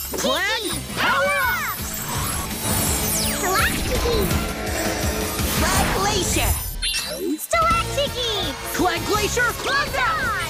Clag, power up! Stalactiki! Clag Glacier! Stalactiki! Clag Glacier, climb down!